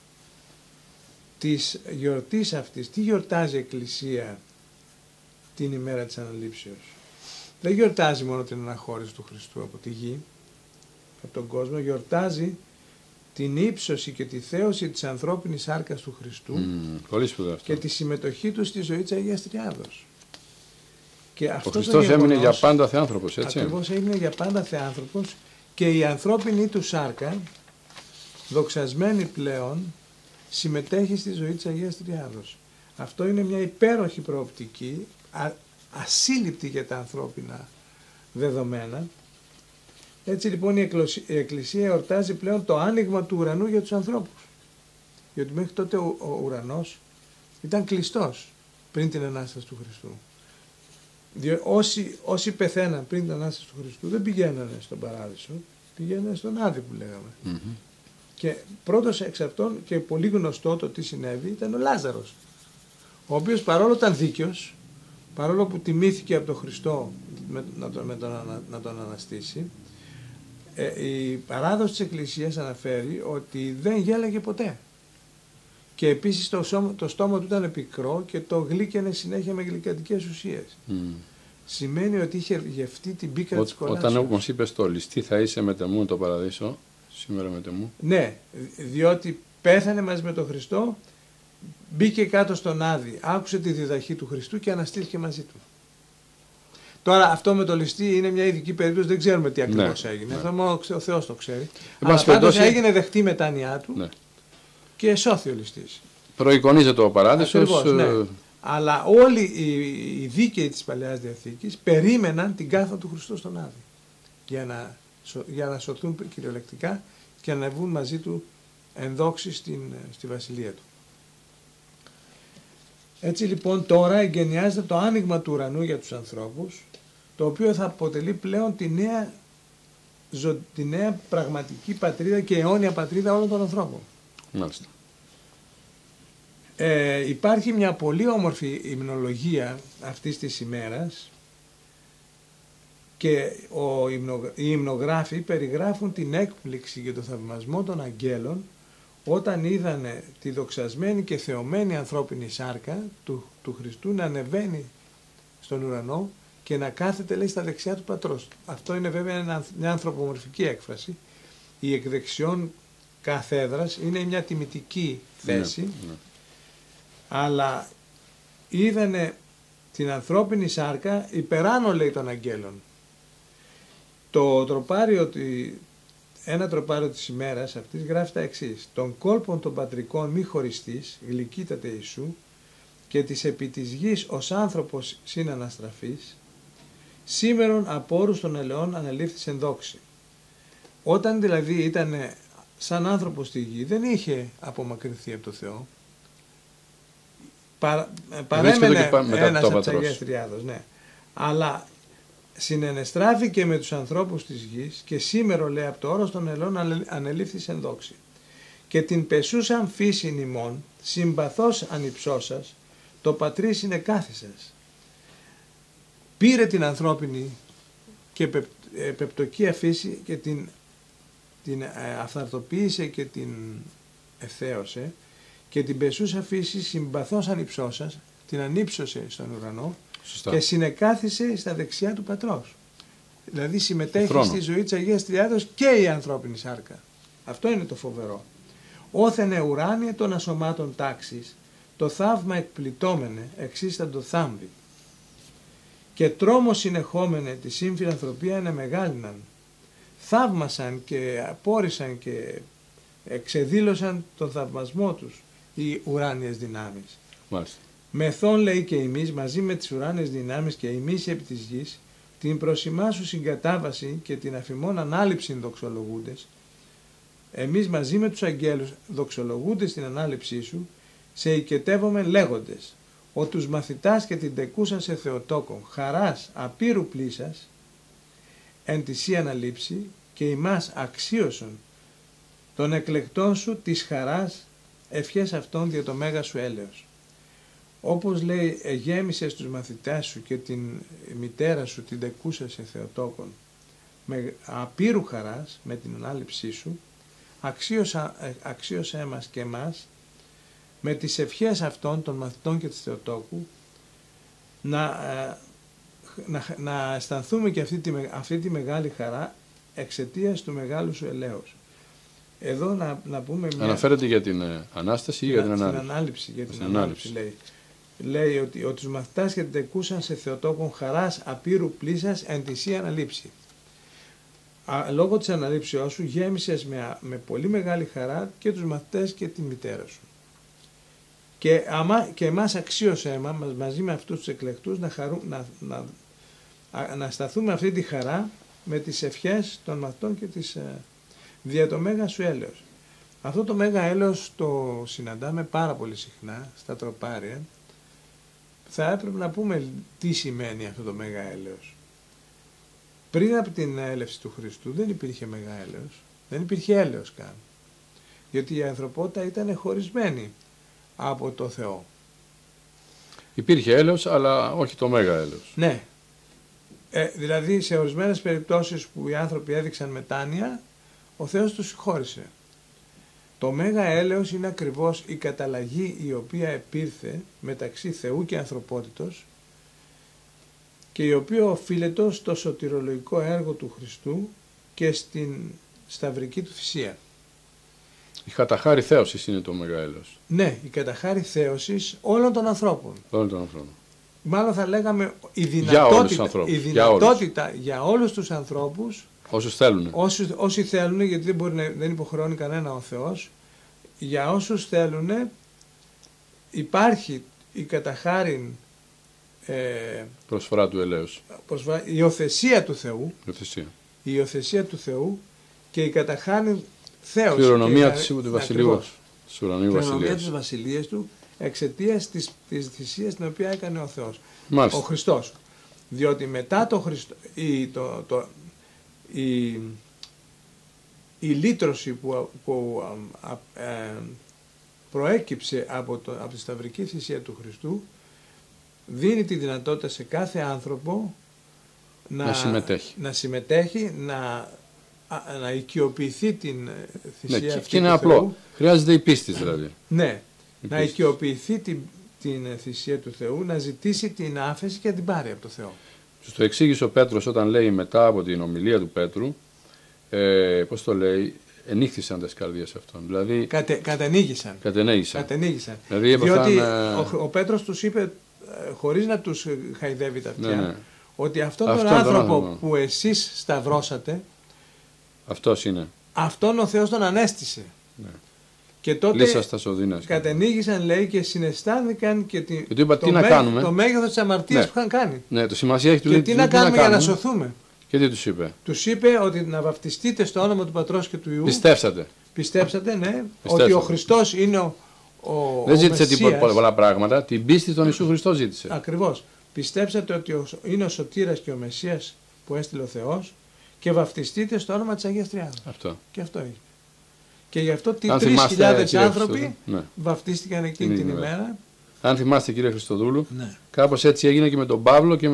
της γιορτής αυτής. Τι γιορτάζει η Εκκλησία την ημέρα της Αναλήψεως? Δεν γιορτάζει μόνο την αναχώρηση του Χριστού από τη γη, από τον κόσμο, γιορτάζει την ύψωση και τη θέωση της ανθρώπινης σάρκας του Χριστού και τη συμμετοχή του στη ζωή της Αγίας Τριάδος. Και ο Χριστός έμεινε για πάντα θεάνθρωπος, έτσι. Ακριβώς, έμεινε για πάντα θεάνθρωπος και η ανθρώπινη του σάρκα, δοξασμένη πλέον, συμμετέχει στη ζωή της Αγίας Τριάδος. Αυτό είναι μια υπέροχη προοπτική, ασύλληπτη για τα ανθρώπινα δεδομένα. Έτσι λοιπόν η Εκκλησία εορτάζει πλέον το άνοιγμα του ουρανού για τους ανθρώπους. Γιατί μέχρι τότε ο ουρανός ήταν κλειστός πριν την Ανάσταση του Χριστού. Διότι όσοι πεθαίναν πριν την Ανάσταση του Χριστού δεν πηγαίνανε στον Παράδεισο, πηγαίνανε στον Άδη που λέγαμε. Και πρώτος εξ αυτών και πολύ γνωστό το τι συνέβη ήταν ο Λάζαρος, ο οποίος παρόλο ήταν δίκαιος, παρόλο που τιμήθηκε από τον Χριστό να τον αναστήσει, η παράδοση της Εκκλησίας αναφέρει ότι δεν γέλαγε ποτέ. Και επίσης το στόμα του ήταν πικρό και το γλύκαινε συνέχεια με γλυκαντικές ουσίες. Σημαίνει ότι είχε γευτεί την πίκρα της κολάσεως. Όταν όμως είπες το ληστή θα είσαι μετεμού το παραδείσο, σήμερα μετεμού. Ναι, διότι πέθανε μαζί με τον Χριστό, μπήκε κάτω στον Άδη, άκουσε τη διδαχή του Χριστού και αναστήθηκε μαζί του. Τώρα αυτό με το ληστή είναι μια ειδική περίπτωση, δεν ξέρουμε τι ακριβώς έγινε. Αυτό ο Θεός το ξέρει. Αλλά πάντως έγινε δεχτή μετάνοιά του και σώθη ο ληστής. Προεικονίζεται ο παράδεισος. Ναι. Αλλά όλοι οι δίκαιοι της Παλαιάς Διαθήκης περίμεναν την κάθοδο του Χριστού στον Άδη για να σωθούν κυριολεκτικά και να βγουν μαζί του ενδόξεις στη βασιλεία του. Έτσι λοιπόν τώρα εγκαινιάζεται το άνοιγμα του ουρανού για τους ανθρώπους, το οποίο θα αποτελεί πλέον τη νέα πραγματική πατρίδα και αιώνια πατρίδα όλων των ανθρώπων. Μάλιστα. Υπάρχει μια πολύ όμορφη υμνολογία αυτής της ημέρας, και οι υμνογράφοι περιγράφουν την έκπληξη και το θαυμασμό των αγγέλων όταν είδανε τη δοξασμένη και θεωμένη ανθρώπινη σάρκα του Χριστού να ανεβαίνει στον ουρανό και να κάθεται, λέει, στα δεξιά του Πατρός. Αυτό είναι βέβαια μια ανθρωπομορφική έκφραση. Η εκδεξιόν καθέδρας είναι μια τιμητική θέση, αλλά είδανε την ανθρώπινη σάρκα υπεράνω, λέει, των αγγέλων. Ένα τροπάριο της ημέρας αυτής γράφει τα εξής: «Των κόλπων των πατρικών μη χωριστής, γλυκύτατε Ιησού, και της επί της γης ως άνθρωπος συναναστραφής, σήμερον από όρους των ελαιών ανελήφθησεν δόξη». Όταν δηλαδή ήταν σαν άνθρωπος στη γη, δεν είχε απομακρυνθεί από το Θεό. Παρέμενε ένας από τις Αγίες Τριάδος, ναι. Αλλά συνενεστράφηκε με τους ανθρώπους της γης και σήμερο, λέει, από το όρος των ελαιών ανελήφθησεν δόξη. Και την πεσούσαν φύσιν ημών, συμπαθώς ανυψώσας, το πατρίς είναι κάθισας. Πήρε την ανθρώπινη και πεπτοκία φύση και την αυθαρτοποίησε και την ευθέωσε, και την πεσούσα φύση συμπαθώς ανυψώσας την ανύψωσε στον ουρανό. Σωστά. Και συνεκάθισε στα δεξιά του Πατρός. Δηλαδή συμμετέχει στη ζωή της Αγίας Τριάδος και η ανθρώπινη σάρκα. Αυτό είναι το φοβερό. Όθενε ουράνιε των ασωμάτων τάξης, το θαύμα εκπλητώμενε εξίσταντο θάμβη. Και τρόμο συνεχόμενε τη συμφιλανθρωπία είναι μεγάλυναν. Θαύμασαν και απόρρισαν και εξεδήλωσαν τον θαυμασμό τους οι ουράνιες δυνάμεις. Μάλιστα. Μεθόν, λέει, και εμείς μαζί με τις ουράνιες δυνάμεις και εμείς επί της γης, την προσιμά σου συγκατάβαση και την αφημών ανάληψη δοξολογούντες, εμείς μαζί με τους αγγέλους δοξολογούντες την ανάληψή σου, σε οικετεύομεν λέγοντες, ο τους μαθητάς και την τεκούσαν σε Θεοτόκον, χαράς απείρου πλήσας, εν τη σύ αναλήψη, και ημάς αξίωσον των εκλεκτών σου της χαράς ευχές αυτών δια το μέγα σου έλεος. Όπως, λέει, εγέμισες τους μαθητάς σου και την μητέρα σου την τεκούσα σε Θεοτόκον με απείρου χαράς, με την ανάληψή σου, αξίωσέ μας και εμάς με τις ευχές αυτών των μαθητών και της Θεοτόκου να αισθανθούμε και αυτή τη μεγάλη χαρά εξαιτίας του μεγάλου σου ελέους. Εδώ να πούμε αναφέρεται για την Ανάσταση ή για την Ανάληψη. Για την Ανάληψη λέει. Λέει ότι τους μαθητάς και την τεκούσαν σε Θεοτόκον χαράς απείρου πλήσας εν τη σύ αναλήψη. Λόγω της αναλήψεώς σου γέμισες με πολύ μεγάλη χαρά και τους μαθητές και την μητέρα σου. Και εμάς αξίωσε μας μαζί με αυτούς τους εκλεκτούς να σταθούμε αυτή τη χαρά με τις ευχές των μαθητών και της δια το μέγα σου έλεος. Αυτό το μέγα έλεος το συναντάμε πάρα πολύ συχνά στα τροπάρια. Θα έπρεπε να πούμε τι σημαίνει αυτό το μέγα έλεος. Πριν από την έλευση του Χριστού δεν υπήρχε μέγα έλεος. Δεν υπήρχε έλεος καν. Διότι η ανθρωπότητα ήταν χωρισμένη από το Θεό. Υπήρχε έλεος, αλλά όχι το μέγα έλεος. Ναι. Δηλαδή σε ορισμένες περιπτώσεις που οι άνθρωποι έδειξαν μετάνοια, ο Θεός τους συγχώρησε. Το μέγα έλεος είναι ακριβώς η καταλλαγή η οποία επήρθε μεταξύ Θεού και ανθρωπότητος και η οποία οφείλεται στο σωτηρολογικό έργο του Χριστού και στην σταυρική του θυσία. Η καταχάρη θέωσης είναι το μέγα έλεος. Ναι, η καταχάρη θέωσης όλων των ανθρώπων. Όλων των ανθρώπων. Μάλλον θα λέγαμε η δυνατότητα για όλους τους ανθρώπους. Όσους θέλουν. Όσοι θέλουν, γιατί δεν υποχρεώνει κανένα ο Θεός. Για όσους θέλουν υπάρχει η καταχάριν προσφορά του ελέους. Η υιοθεσία του Θεού. Η υιοθεσία του Θεού και η καταχάριν θέωση. Κληρονομία του Βασιλείου. Κληρονομία της Βασιλείας του εξαιτίας της θυσίας την οποία έκανε ο Θεός. Μάλιστα. Ο Χριστός. Διότι μετά το Χριστό, η λύτρωση που προέκυψε από τη σταυρική θυσία του Χριστού δίνει τη δυνατότητα σε κάθε άνθρωπο να συμμετέχει, να οικειοποιηθεί την θυσία αυτή. Και είναι απλό. Χρειάζεται η πίστη δηλαδή. Ναι, να οικειοποιηθεί την θυσία του Θεού, να ζητήσει την άφεση και να την πάρει από το Θεό. Το εξήγησε ο Πέτρος όταν λέει μετά από την ομιλία του Πέτρου, πώς το λέει, ενύχθησαν τις καρδίες αυτών. Δηλαδή, κατενίγησαν. Δηλαδή, διότι ο Πέτρος τους είπε, χωρίς να τους χαϊδεύει τα αυτιά, ότι αυτόν τον άνθρωπο που εσείς σταυρώσατε, αυτός είναι. Αυτόν ο Θεός τον ανέστησε. Ναι. Και τότε κατενίγησαν, λέει, και συναισθάνθηκαν και το μέγεθος της αμαρτίας που είχαν κάνει. Ναι, το σημασία έχει και τι να κάνουμε για να σωθούμε. Και τι τους είπε. Τους είπε ότι να βαπτιστείτε στο όνομα του Πατρός και του Υιού. Πιστέψατε, ναι, ότι ο Χριστός είναι ο Δεν ζήτησε τίποτα πολλά πράγματα, την πίστη στον Ιησού Χριστό ζήτησε. Ακριβώς. Πιστέψατε ότι είναι ο Σωτήρας και ο Μεσσίας που έστειλε ο Θεός και βαπτιστείτε στο όνομα της Αγίας Τριάδας. Αυτό. Και αυτό είναι. Και γι' αυτό 3.000 άνθρωποι βαπτίστηκαν εκείνη την ημέρα. Αν θυμάστε, κύριε Χριστοδούλου, κάπως έτσι έγινε και με τον Παύλο και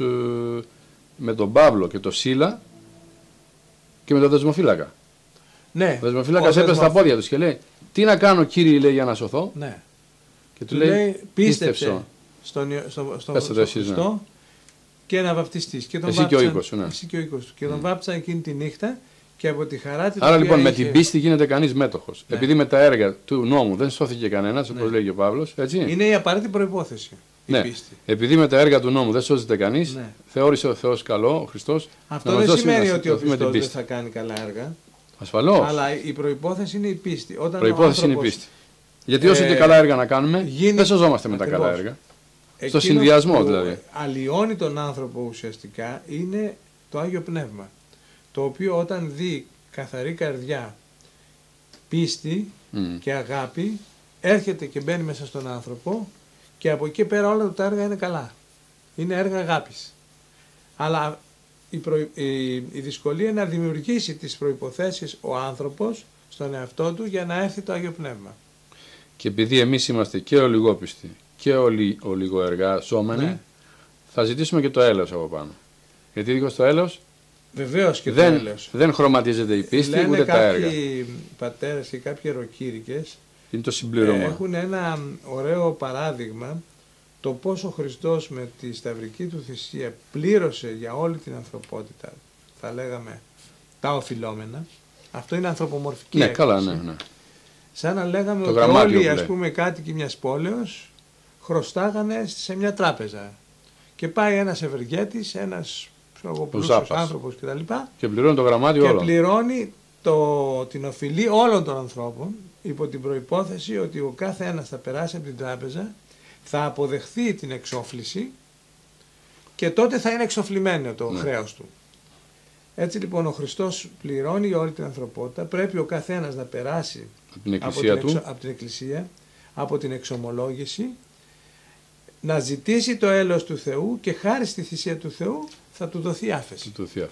με τον Παύλο και τον Σίλα και με τον δεσμοφύλακα. Ναι. Ο δεσμοφύλακας έπεσε στα πόδια του και λέει: τι να κάνω, κύριε, λέει, για να σωθώ. Ναι. Και του λέει: πίστεψε στον Χριστό και να βαπτιστείς. Εσύ και ο οίκος σου. Και τον βάπτισαν εκείνη τη νύχτα. Και από τη χαρά της. Άρα λοιπόν με την πίστη γίνεται κανείς μέτοχος. Ναι. Επειδή με τα έργα του νόμου δεν σώθηκε κανένας, όπως λέει και ο Παύλος, έτσι. Είναι η απαραίτητη προϋπόθεση. Ναι. Η πίστη. Επειδή με τα έργα του νόμου δεν σώζεται κανείς, θεώρησε ο Θεός καλό, ο Χριστός. Αυτό δεν σημαίνει ότι ο Χριστός δεν θα κάνει καλά έργα. Ασφαλώς. Αλλά η προϋπόθεση είναι η πίστη. Προϋπόθεση είναι η πίστη. Γιατί όσο και καλά έργα να κάνουμε, δεν σωζόμαστε με τα καλά έργα. Στο συνδυασμό δηλαδή. Αλλοιώνει τον άνθρωπο ουσιαστικά είναι το Άγιο Πνεύμα. Το οποίο όταν δει καθαρή καρδιά, πίστη και αγάπη, έρχεται και μπαίνει μέσα στον άνθρωπο και από εκεί πέρα όλα τα έργα είναι καλά. Είναι έργα αγάπης. Αλλά η δυσκολία είναι να δημιουργήσει τις προϋποθέσεις ο άνθρωπος στον εαυτό του για να έρθει το Άγιο Πνεύμα. Και επειδή εμείς είμαστε και ολιγόπιστοι και ολιγοεργαζόμενοι, θα ζητήσουμε και το έλεος από πάνω. Γιατί δίχως το έλεος βεβαίως και το έλεος. Δεν χρωματίζεται η πίστη ούτε τα έργα. Κάποιοι πατέρες και κάποιοι ιεροκήρυκες είναι το συμπλήρωμα. Έχουν ένα ωραίο παράδειγμα το πώς ο Χριστός με τη σταυρική του θυσία πλήρωσε για όλη την ανθρωπότητα, θα λέγαμε, τα οφειλόμενα. Αυτό είναι ανθρωπομορφική έκφραση. Καλά, ναι. Σαν να λέγαμε ότι όλοι, ας πούμε, κάτοικοι μιας πόλεως χρωστάγανε σε μια τράπεζα. Και πάει ένας ευεργέτης, ένας πλούσιος άνθρωπος κτλ. Και πληρώνει το γραμμάτιο όλων. Και πληρώνει την οφειλή όλων των ανθρώπων, υπό την προϋπόθεση ότι ο κάθε ένας θα περάσει από την τράπεζα, θα αποδεχθεί την εξόφληση και τότε θα είναι εξοφλημένο το χρέος του. Έτσι λοιπόν ο Χριστός πληρώνει για όλη την ανθρωπότητα, πρέπει ο καθένας να περάσει από την Εκκλησία, από την εξομολόγηση, να ζητήσει το έλεος του Θεού και χάρη στη θυσία του Θεού θα του δοθεί άφεση.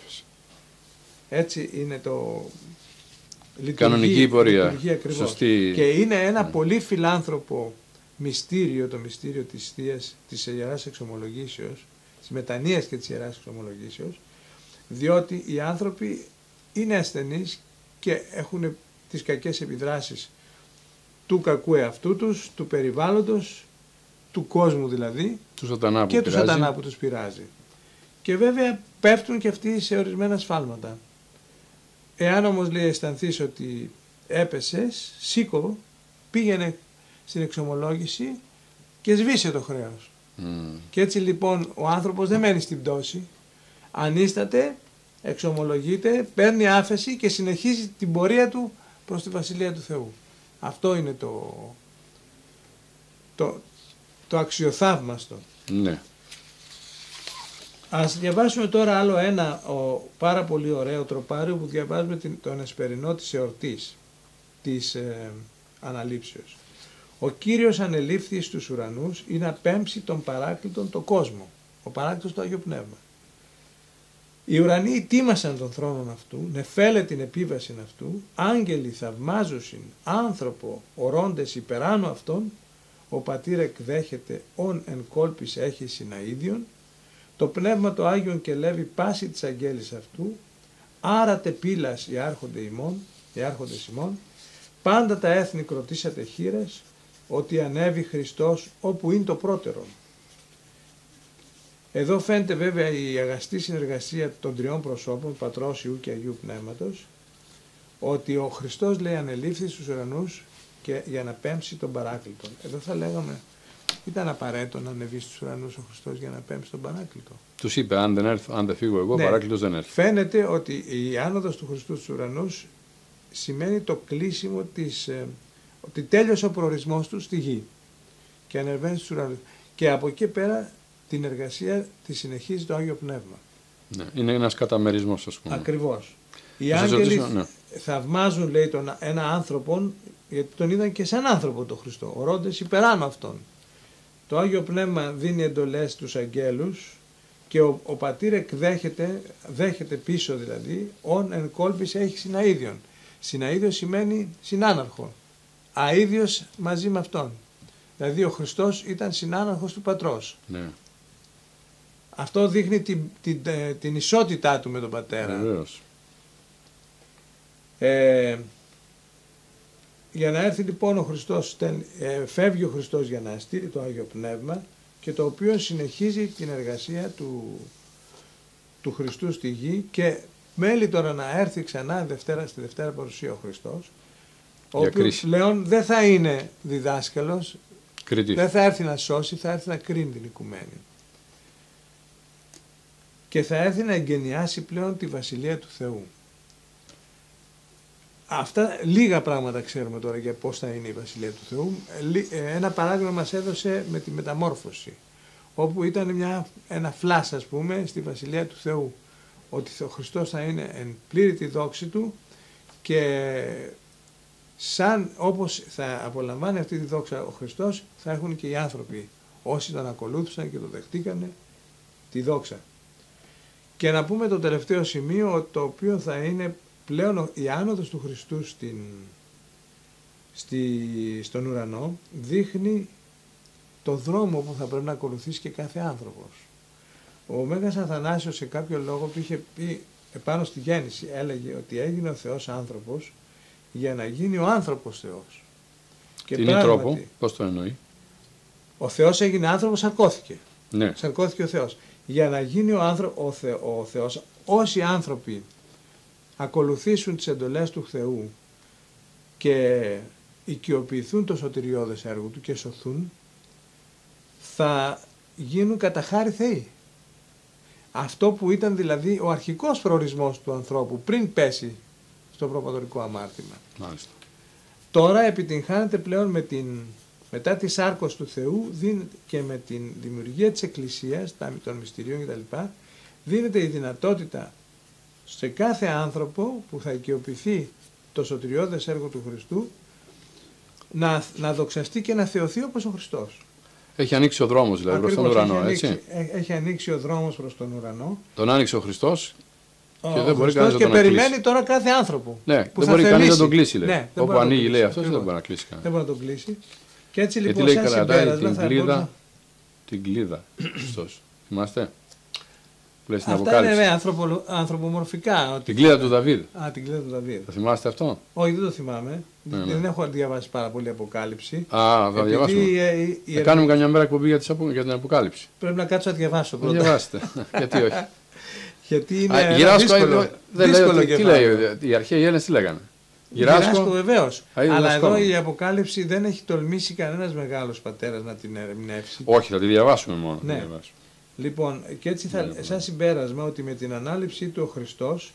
Έτσι είναι το κανονική πορεία. Σωστή. Και είναι ένα πολύ φιλάνθρωπο μυστήριο, το μυστήριο της Ιεράς Εξομολογήσεως, της μετανοίας και της Ιεράς Εξομολογήσεως, διότι οι άνθρωποι είναι ασθενείς και έχουν τις κακές επιδράσεις του κακού εαυτού τους, του περιβάλλοντος, του κόσμου δηλαδή, του σατανά και του σατανά που τους πειράζει. Και βέβαια πέφτουν και αυτοί σε ορισμένα σφάλματα. Εάν όμως λέει αισθανθείς ότι έπεσες, σήκω, πήγαινε στην εξομολόγηση και σβήσε το χρέος. Και έτσι λοιπόν ο άνθρωπος δεν μένει στην πτώση, ανίσταται, εξομολογείται, παίρνει άφεση και συνεχίζει την πορεία του προς τη Βασιλεία του Θεού. Αυτό είναι το αξιοθαύμαστο. Ναι. Ας διαβάσουμε τώρα άλλο ένα πάρα πολύ ωραίο τροπάριο που διαβάζουμε τον εσπερινό της εορτής, της Αναλήψεως. Ο Κύριος ανελήφθη στους ουρανούς ή να πέμψει τον παράκλητον το κόσμο, ο παράκλητος το Άγιο Πνεύμα. Οι ουρανοί ετοίμασαν τον θρόνον αυτού, νεφέλε την επίβαση αυτού, άγγελοι θαυμάζουσιν, άνθρωπο ορώντες υπεράνω αυτών, ο πατήρ εκδέχεται ον εν κόλπης έχει συναΐδιον, Το Πνεύμα το Άγιον και λέβει πάση της αγγέλης αυτού, άρατε πύλας οι άρχοντες ημών, πάντα τα έθνη κροτήσατε χείρες, ότι ανέβη Χριστός όπου είναι το πρώτερο. Εδώ φαίνεται βέβαια η αγαστή συνεργασία των τριών προσώπων, Πατρός, Υιού και Αγίου Πνεύματος, ότι ο Χριστός, λέει, ανελήφθη στους ουρανούς και για να πέμψει τον Παράκλητον. Εδώ θα λέγαμε, ήταν απαραίτητο να ανεβεί στους ουρανούς ο Χριστός για να πέμψει τον Παράκλητο. Τους είπε, αν δεν φύγω εγώ, ναι, Παράκλητος δεν έρθει. Φαίνεται ότι η άνοδος του Χριστού στους ουρανούς σημαίνει το κλείσιμο ότι τέλειωσε ο προορισμός του στη γη και ανεβαίνει στους ουρανούς. Και από εκεί πέρα την εργασία τη συνεχίζει το Άγιο Πνεύμα. Ναι, είναι ένας καταμερισμός, ας πούμε. Ακριβώς. Οι άγγελοι θαυμάζουν, λέει, ένα άνθρωπο, γιατί τον είδαν και σαν άνθρωπο τον Χριστό, ορώντες υπεράνω αυτόν. Το Άγιο Πνεύμα δίνει εντολές στους αγγέλους και ο πατήρ δέχεται πίσω, δηλαδή, ον εν κόλπης έχει συναΐδιον. Συναΐδιος σημαίνει συνάναρχο. Αΐδιος μαζί με αυτόν. Δηλαδή ο Χριστός ήταν συνάναρχος του Πατρός. Ναι. Αυτό δείχνει την ισότητά του με τον Πατέρα. Βεβαίως. Για να έρθει λοιπόν ο Χριστός, φεύγει ο Χριστός για να στείλει το Άγιο Πνεύμα, και το οποίο συνεχίζει την εργασία του Χριστού στη γη, και μέλη τώρα να έρθει ξανά στη Δευτέρα Παρουσία ο Χριστός, ο οποίος πλέον δεν θα είναι διδάσκαλος, δεν θα έρθει να σώσει, θα έρθει να κρίνει την οικουμένη. Και θα έρθει να εγκαινιάσει πλέον τη Βασιλεία του Θεού. Αυτά λίγα πράγματα ξέρουμε τώρα για πώς θα είναι η Βασιλεία του Θεού. Ένα παράδειγμα μας έδωσε με τη Μεταμόρφωση, όπου ήταν ένα φλάς, ας πούμε, στη Βασιλεία του Θεού, ότι ο Χριστός θα είναι εν πλήρη τη δόξη του, και όπως θα απολαμβάνει αυτή τη δόξα ο Χριστός, θα έχουν και οι άνθρωποι, όσοι τον ακολούθησαν και τον δεχτήκανε, τη δόξα. Και να πούμε το τελευταίο σημείο, το οποίο θα είναι πλέον η άνοδος του Χριστού στον ουρανό, δείχνει το δρόμο που θα πρέπει να ακολουθήσει και κάθε άνθρωπος. Ο Μέγας Αθανάσιος σε κάποιο λόγο που είχε πει επάνω στη γέννηση, έλεγε ότι έγινε ο Θεός άνθρωπος για να γίνει ο άνθρωπος Θεός. Και τι τρόπο, πώς το εννοεί? Ο Θεός έγινε άνθρωπος, σαρκώθηκε. Ναι. Σαρκώθηκε ο Θεός. Για να γίνει ο Θεός, όσοι άνθρωποι ακολουθήσουν τις εντολές του Θεού και οικειοποιηθούν το σωτηριώδες έργο του και σωθούν, θα γίνουν κατά χάρη Θεοί. Αυτό που ήταν δηλαδή ο αρχικός προορισμός του ανθρώπου πριν πέσει στο προπατορικό αμάρτημα. Μάλιστα. Τώρα επιτυγχάνεται πλέον μετά τη σάρκωση του Θεού και με την δημιουργία της Εκκλησίας, των μυστηρίων κτλ. Δίνεται η δυνατότητα σε κάθε άνθρωπο που θα οικειοποιηθεί το σωτηριώδες έργο του Χριστού να δοξαστεί και να θεωθεί όπως ο Χριστός. Έχει ανοίξει ο δρόμος δηλαδή προς τον ουρανό, έτσι. Έχει ανοίξει ο δρόμος προς τον ουρανό. Τον άνοιξε ο Χριστός και δεν μπορεί κανείς να τον περιμένει κλείσει. Τώρα κάθε άνθρωπο. Ναι, δεν μπορεί κανείς να τον κλείσει, λέει. Ναι, όπου ανοίγει, λέει αυτός, δεν μπορεί να κλείσει κανένα. Δεν μπορεί να τον κλείσει. Και έτσι λοιπόν, σαν συμπέρασμα την κλίδα Χριστός. Θυμάστε? Αυτά είναι ανθρωπομορφικά. Την κλίδα του Δαβίδ. Την κλίδα του Δαβίδ. Θα θυμάστε αυτό? Όχι, δεν το θυμάμαι. Δεν έχω διαβάσει πάρα πολύ Αποκάλυψη. Θα διαβάσουμε. Θα κάνουμε καμιά μέρα εκπομπή για την Αποκάλυψη. Πρέπει να κάτσω να διαβάσω πρώτα. Διαβάστε. Γιατί όχι? Γιατί είναι δύσκολο. Τι λέει, οι αρχαίοι Έλληνες τι λέγανε? Γυράσκω, βεβαίως. Αλλά εδώ η Αποκάλυψη δεν έχει τολμήσει κανένας μεγάλος πατέρας να την ερμηνεύσει. Όχι, θα τη διαβάσουμε μόνο. Ναι. Λοιπόν, και έτσι σαν συμπέρασμα, ότι με την ανάληψή του ο Χριστός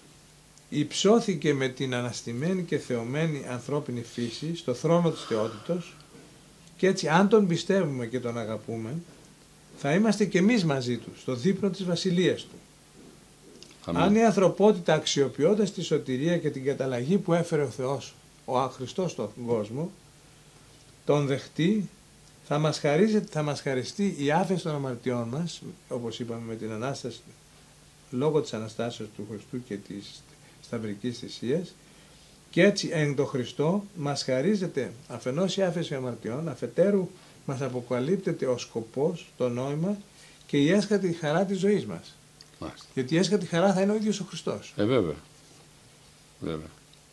υψώθηκε με την αναστημένη και θεωμένη ανθρώπινη φύση στο θρόνο της θεότητος, και έτσι αν τον πιστεύουμε και τον αγαπούμε, θα είμαστε και εμείς μαζί του στο δείπνο της βασιλείας του. Αν η ανθρωπότητα, αξιοποιώντας τη σωτηρία και την καταλλαγή που έφερε ο Θεός, ο Χριστός στον κόσμο, τον δεχτεί, θα μας χαριστεί η άφεση των αμαρτιών μας, όπως είπαμε, με την Ανάσταση, λόγω της Αναστάσεως του Χριστού και της σταυρικής θυσίας, και έτσι εν το Χριστό μας χαρίζεται αφενός η άφεση αμαρτιών, αφετέρου μας αποκαλύπτεται ο σκοπός, το νόημα και η έσχατη χαρά της ζωής μας. Μάλιστα. Γιατί η έσχατη χαρά θα είναι ο ίδιος ο Χριστός. Βέβαια. Βέβαια.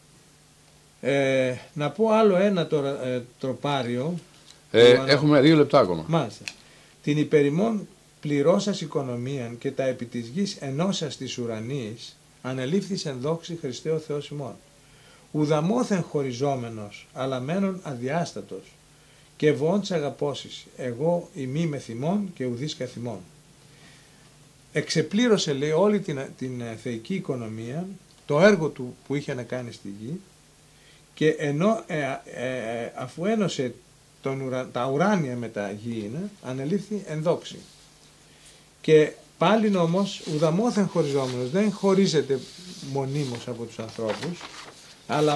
Να πω άλλο ένα τώρα τροπάριο. Έχουμε 2 λεπτά ακόμα. Μάλιστα. Την υπερημών πληρώσας οικονομίαν και τα επί της γης ενώσας της ουρανής ανελήφθης εν δόξη Χριστέ ο Θεός ημών. Ουδαμόθεν χωριζόμενος, αλλά μένον αδιάστατος και βόντς αγαπώσεις, εγώ ημί με θυμών και ουδείς καθημών. Εξεπλήρωσε, λέει, όλη την θεϊκή οικονομία, το έργο του που είχε να κάνει στη γη, και ενώ αφού ένωσε τα ουράνια με τα γήινα, ανελήφθη εν δόξη. Και πάλιν όμως ουδαμόθεν χωριζόμενος, δεν χωρίζεται μονίμως από τους ανθρώπους, αλλά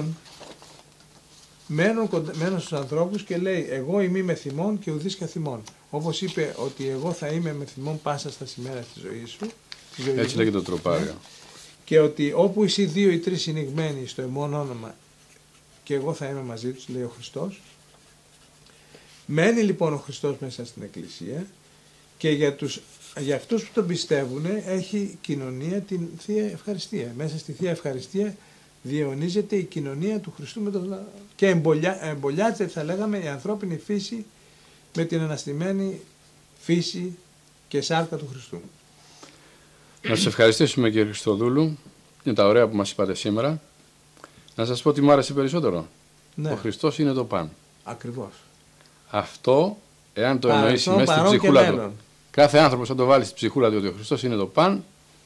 μένουν στους ανθρώπους και λέει εγώ είμαι με θυμών και ουδείς καθημών. Όπως είπε ότι εγώ θα είμαι με θυμών πάσα στα σημαία της ζωής σου. Έτσι λέγεται το τροπάριο. Και ότι όπου εσύ 2 ή 3 συνηγμένοι στο εμόν όνομα και εγώ θα είμαι μαζί τους, λέει ο Χριστός. Μένει λοιπόν ο Χριστός μέσα στην Εκκλησία και για αυτούς που τον πιστεύουν έχει κοινωνία την Θεία Ευχαριστία. Μέσα στη Θεία Ευχαριστία διαιωνίζεται η κοινωνία του Χριστού με τον λαό και εμπολιάζεται, θα λέγαμε, η ανθρώπινη φύση με την αναστημένη φύση και σάρκα του Χριστού. Να σας ευχαριστήσουμε, κύριε Χριστοδούλου, για τα ωραία που μας είπατε σήμερα. Να σας πω τι μου άρεσε περισσότερο. Ναι. Ο Χριστός είναι το παν. Ακριβώς. Αυτό, εάν το εννοήσει μέσα στην ψυχούλα του, κάθε άνθρωπος θα το βάλει στην ψυχούλα του ότι ο Χριστός είναι το παν,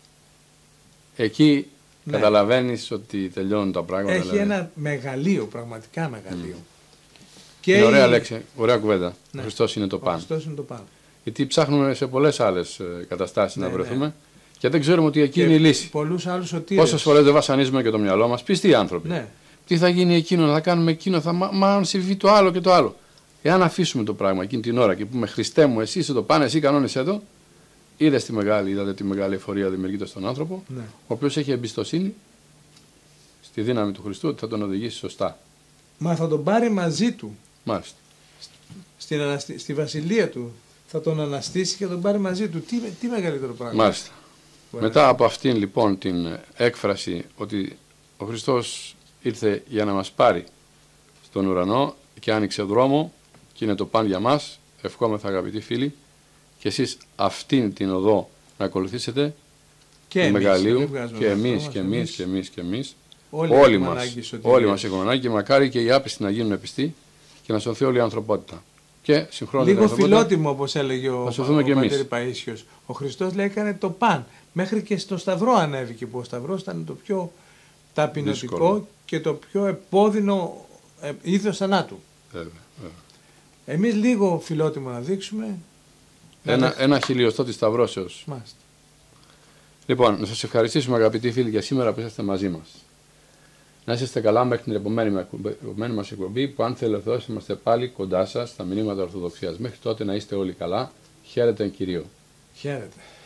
εκεί ναι, καταλαβαίνεις ότι τελειώνουν τα πράγματα. Έχει δηλαδή ένα μεγαλείο, πραγματικά μεγαλείο. Και είναι ωραία λέξη, ωραία κουβέντα. Ναι. Ο Χριστός είναι το παν. Ο Χριστός είναι το παν. Γιατί ψάχνουμε σε πολλές άλλες καταστάσεις να βρεθούμε, ναι, και δεν ξέρουμε ότι εκεί είναι η λύση. Πολλούς άλλους σωτήρες. Πόσες φορές δεν βασανίζουμε και το μυαλό μας, πιστοί άνθρωποι. Ναι. Τι θα γίνει εκείνο, θα κάνουμε εκείνο, μα αν συμβεί το άλλο και το άλλο. Εάν αφήσουμε το πράγμα εκείνη την ώρα και πούμε Χριστέ μου, εσύ είσαι το παν, εσύ κανόνισέ το, είδατε τη μεγάλη εφορία δημιουργείται στον άνθρωπο, ναι, ο οποίος έχει εμπιστοσύνη στη δύναμη του Χριστού ότι θα τον οδηγήσει σωστά. Μα θα τον πάρει μαζί του. Μάλιστα. Στη βασιλεία του θα τον αναστήσει και θα τον πάρει μαζί του. Τι μεγαλύτερο πράγμα. Μάλιστα. Μετά από αυτήν λοιπόν την έκφραση ότι ο Χριστός ήρθε για να μας πάρει στον ουρανό και άνοιξε δρόμο και είναι το παν για μας, ευχόμεθα αγαπητοί φίλοι, και εσείς αυτήν την οδό να ακολουθήσετε και του μεγαλείου και εμείς όλοι μας έχουμε ανάγκη και μακάρι και οι άπιστοι να γίνουν πιστοί και να σωθεί όλη η ανθρωπότητα. Και λίγο φιλότιμο, όπως έλεγε ο πατήρ Παΐσιος. Ο Χριστός λέει έκανε το παν. Μέχρι και στο Σταυρό ανέβηκε, που ο Σταυρός ήταν το πιο ταπεινωτικό δύσκολο και το πιο επώδυνο είδος θανάτου. Εμείς λίγο φιλότιμο να δείξουμε. Ένα χιλιοστό της Σταυρώσεως. Μάλιστα. Λοιπόν, να σας ευχαριστήσουμε αγαπητοί φίλοι για σήμερα που είσαστε μαζί μας. Να είστε καλά μέχρι την επόμενη μας εκπομπή, που αν θέλει ο Θεός είμαστε πάλι κοντά σας στα μηνύματα Ορθοδοξίας. Μέχρι τότε να είστε όλοι καλά. Χαίρετε εν Κυρίω. Χαίρετε.